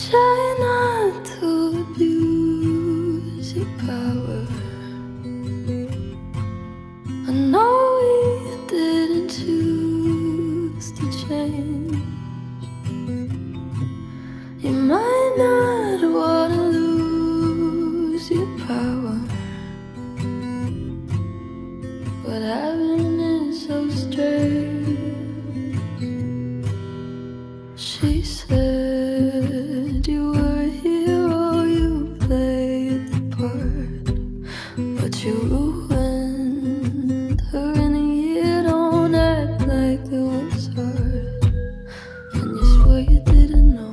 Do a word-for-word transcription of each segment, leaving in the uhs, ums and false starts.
Try not to abuse your power. I know we didn't choose to change. You might not want to lose your power, but having it so strange. She said you were a hero, you played the part, but you ruined her in a year. Don't act like it was hard, and you swear you didn't know.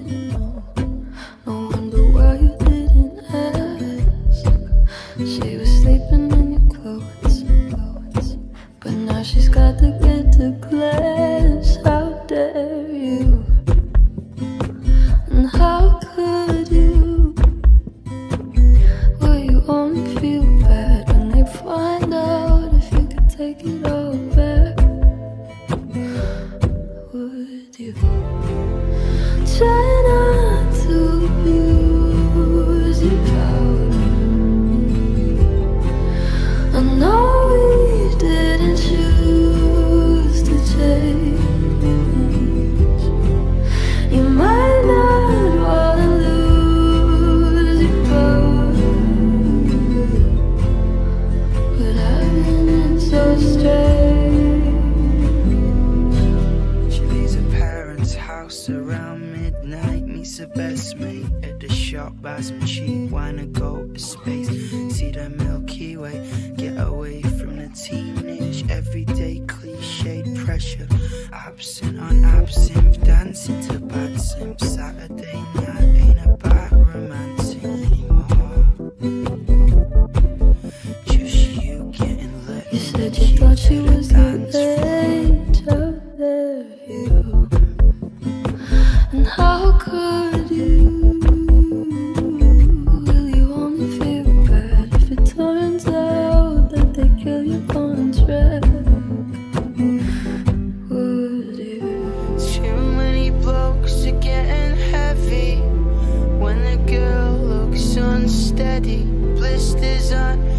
No wonder why you didn't ask. She was sleeping in your clothes, but now she's got to get to class. How dare you? And how could you? Will you only feel bad when they find out if you could take it all back? Would you? Try not to abuse your power. I know we didn't choose to change. You might not want to lose your power, but having it so strange. She leaves her parents' house around midnight, meets her best mate at the shop, buys some cheap wine and go to space. See the Milky Way, get away from the teenage, everyday cliched pressure. Absent on absinthe, dancing to bad simp. Saturday night ain't about romancing anymore. Just you getting lit. You said you thought she was your age. How dare you? And how could you? Will you only feel bad if it turns out that they kill your contract? Would you? Too many blokes are getting heavy when the girl looks unsteady. Blisters on